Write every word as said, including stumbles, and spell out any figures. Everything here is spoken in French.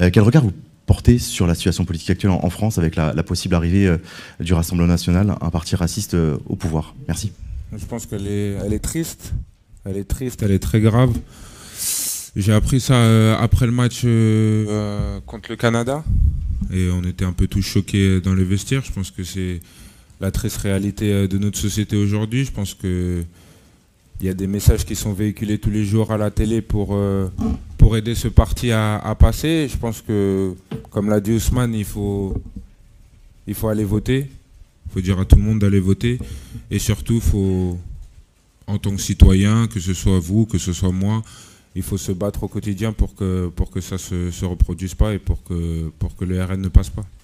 Euh, quel regard vous portez sur la situation politique actuelle en, en France avec la, la possible arrivée euh, du Rassemblement national, un parti raciste euh, au pouvoir? Merci. Je pense qu'elle est, elle est triste. Elle est triste, elle est très grave. J'ai appris ça euh, après le match euh, euh, contre le Canada. Et on était un peu tous choqués dans les vestiaires. Je pense que c'est la triste réalité de notre société aujourd'hui. Je pense que il y a des messages qui sont véhiculés tous les jours à la télé pour, euh, pour aider ce parti à, à passer. Je pense que, comme l'a dit Ousmane, il faut, il faut aller voter. Il faut dire à tout le monde d'aller voter. Et surtout, il faut, en tant que citoyen, que ce soit vous, que ce soit moi, il faut se battre au quotidien pour que, pour que ça ne se, se reproduise pas et pour que, pour que le R N ne passe pas.